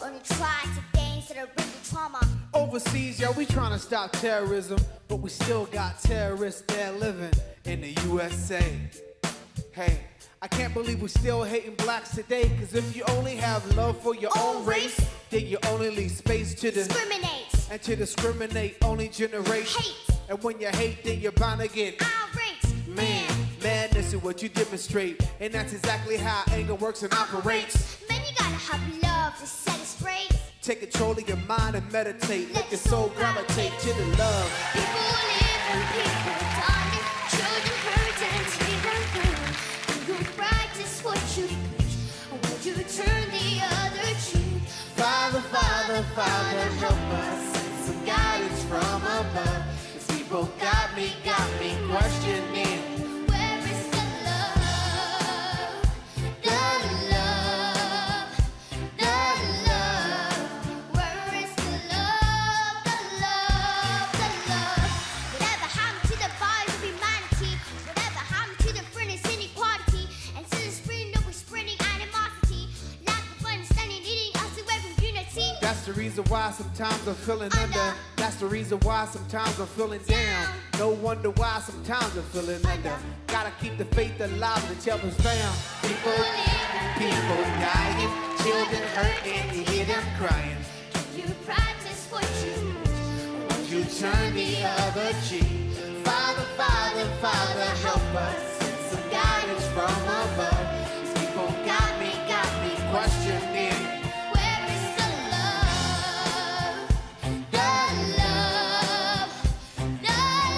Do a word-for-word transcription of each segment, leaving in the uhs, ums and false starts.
only try to gain instead of bring the trauma. Overseas, yeah, we trying to stop terrorism, but we still got terrorists there living in the U S A. Hey, I can't believe we're still hating blacks today, cause if you only have love for your own, own race, race, then you only leave space to discriminate. And to discriminate only generates hate. And when you hate, then you're bound to get outraged. Man, madness is what you demonstrate, and that's exactly how anger works and operates. Man, you gotta have love to set it straight. Take control of your mind and meditate. Let, Let your soul gravitate to the love. People live and people die. Children hurt and children hurt. Do you practice what you preach, or would you turn the other cheek? Father, Father, Father, help us. Send some guidance from above. These people got me, got me questioning. Where is the love? The love, the love. Where is the love? The love, the love. Whatever happened to the bodies of humanity? Whatever happened to the fairness and equality? And since the spring that we're spreading animosity, lack of understanding leading us away from unity. That's the reason why sometimes I'm feeling under. under. That's the reason why sometimes I'm feeling down. No wonder why sometimes I'm feeling under. Gotta keep the faith alive until it's found. People living, people dying, children hurt and you hear them crying. You practice what you preach, or you turn the other cheek. Father, Father, Father, help us. Send some guidance from above. These people got me, got me questioning. Where is the love? The love, the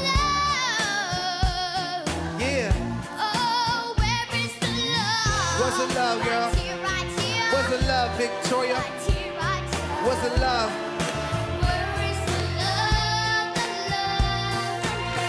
love. Yeah. Oh, where is the love? What's the love, girl? Right here, right here. What's the love, Victoria? Right here, right here. What's the love? Where is the love, the love,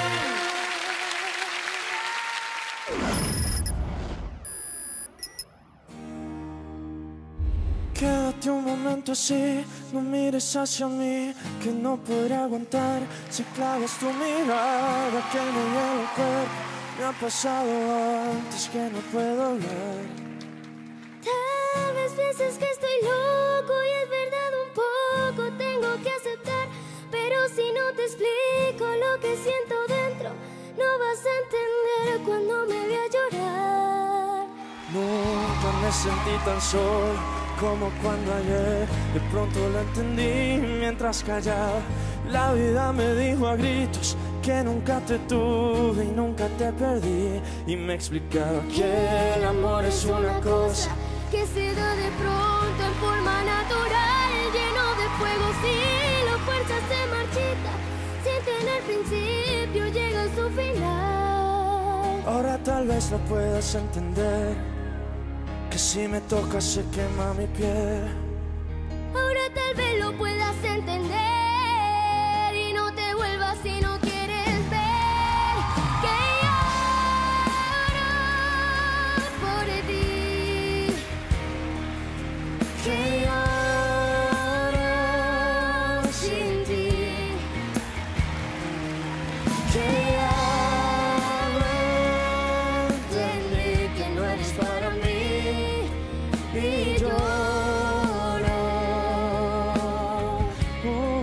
Quédate un momento así, no mires hacia mí, que no podré aguantar si clavas tu mirada que me hiela el cuerpo. Me ha pasado antes que no puedo hablar. Tal vez pienses que estoy loco y es verdad un poco tengo que aceptar, pero si no te explico lo que siento dentro, no vas a entender cuando me vea llorar. Nunca me sentí tan solo como cuando ayer de pronto lo entendí mientras callaba. La vida me dijo a gritos que nunca te tuve y nunca te perdí, y me explicaba que el amor es una cosa que se da de pronto en forma natural, lleno de fuego, si la fuerza se marchita, sin tener principio llega a su final. Ahora tal vez lo puedas entender, que si me tocas se quema mi piel. Ahora tal vez lo puedas entender y no te vuelvas si no quieres ver que lloro por ti, que lloro sin ti, que ya entendí que no eres para mí. Y lloro, uh,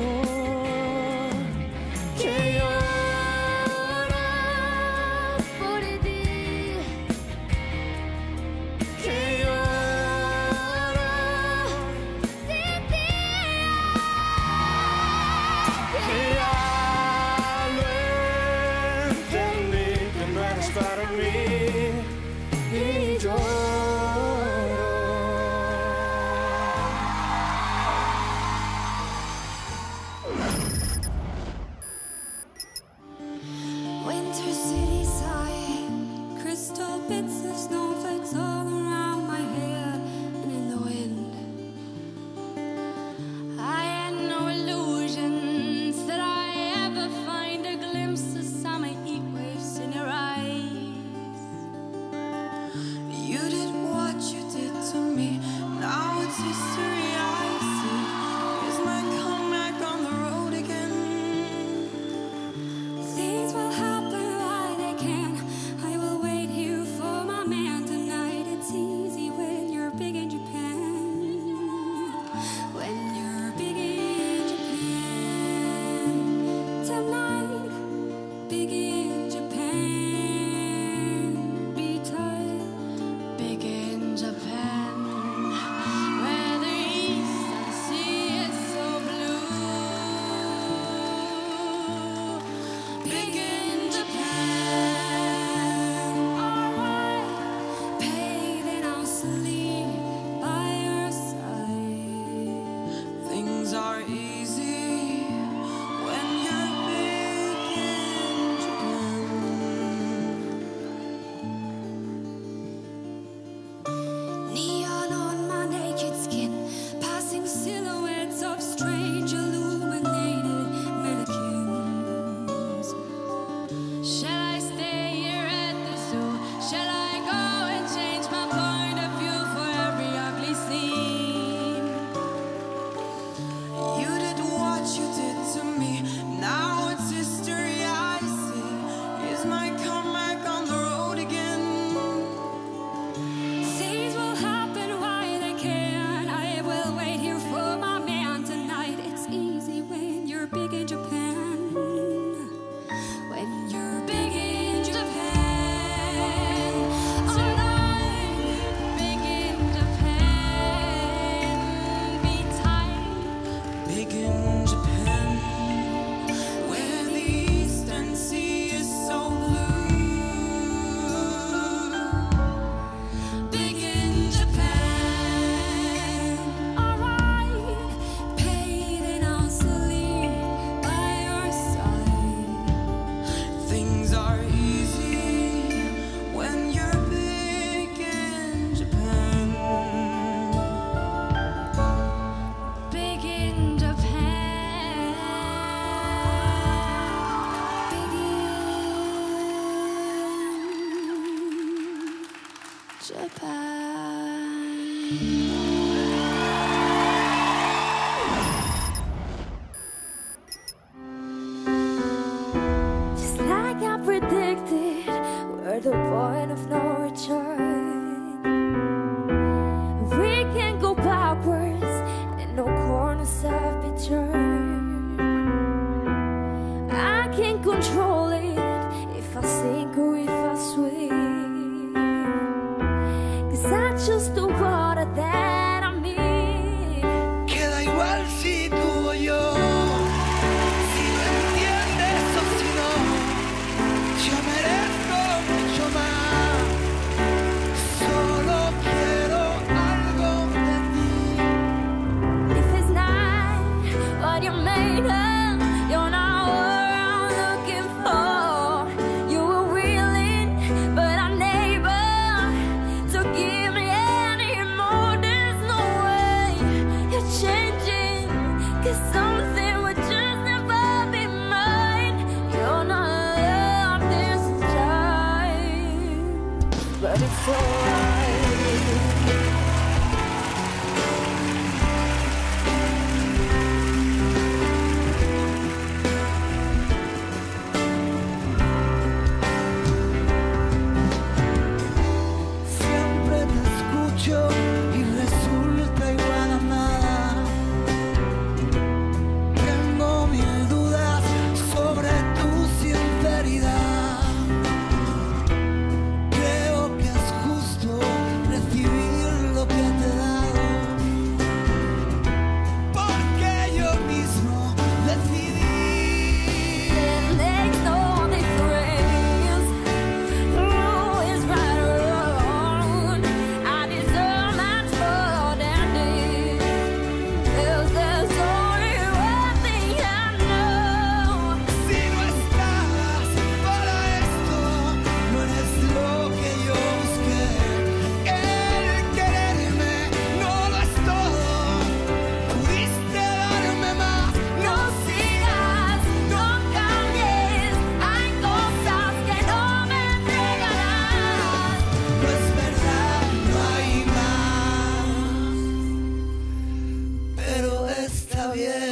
tobie.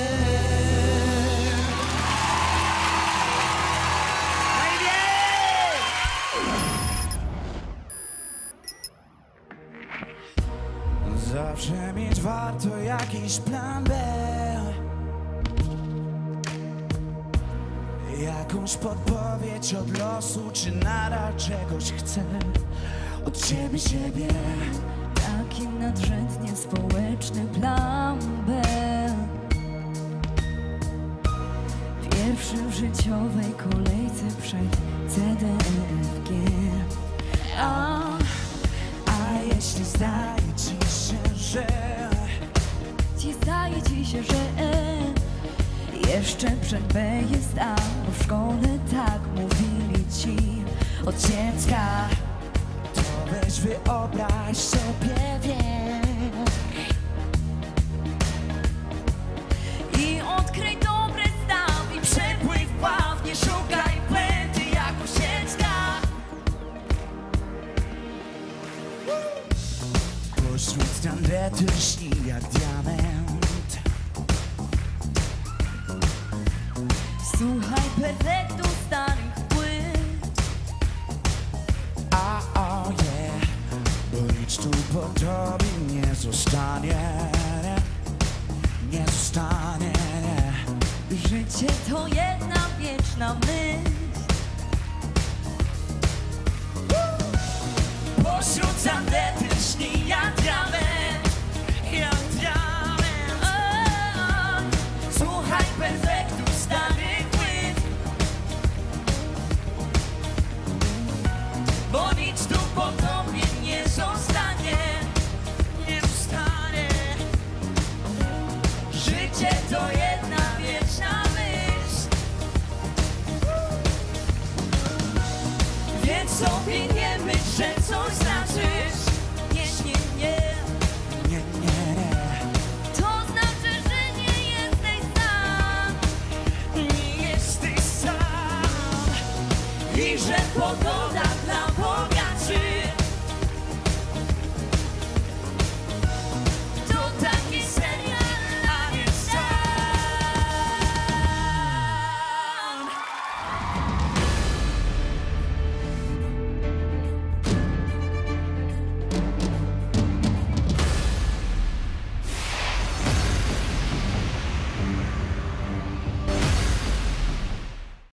Zawsze mieć warto jakiś plan B, jakąś podpowiedź od losu, czy nadal czegoś chcę od ciebie, siebie. Taki nadrzędnie społeczny plan B, pierwszy w życiowej kolejce przed C D F G. A, A jeśli zdaje ci się, że ci zdaje ci się, że jeszcze przed B jest A, bo w szkole tak mówili ci od dziecka. to weź wyobraź sobie wiek I odkryj dobre staw i przepływ pław, nie szukaj pędy jak osieczka. pośród tandety lśni jak diament. Słuchaj perfektu starych płyt, A o yeah, bo nic tu po tobie nie zostanie, nie zostanie. życie to jedna wieczna myśl. Pośród tandety lśni jak diament, jak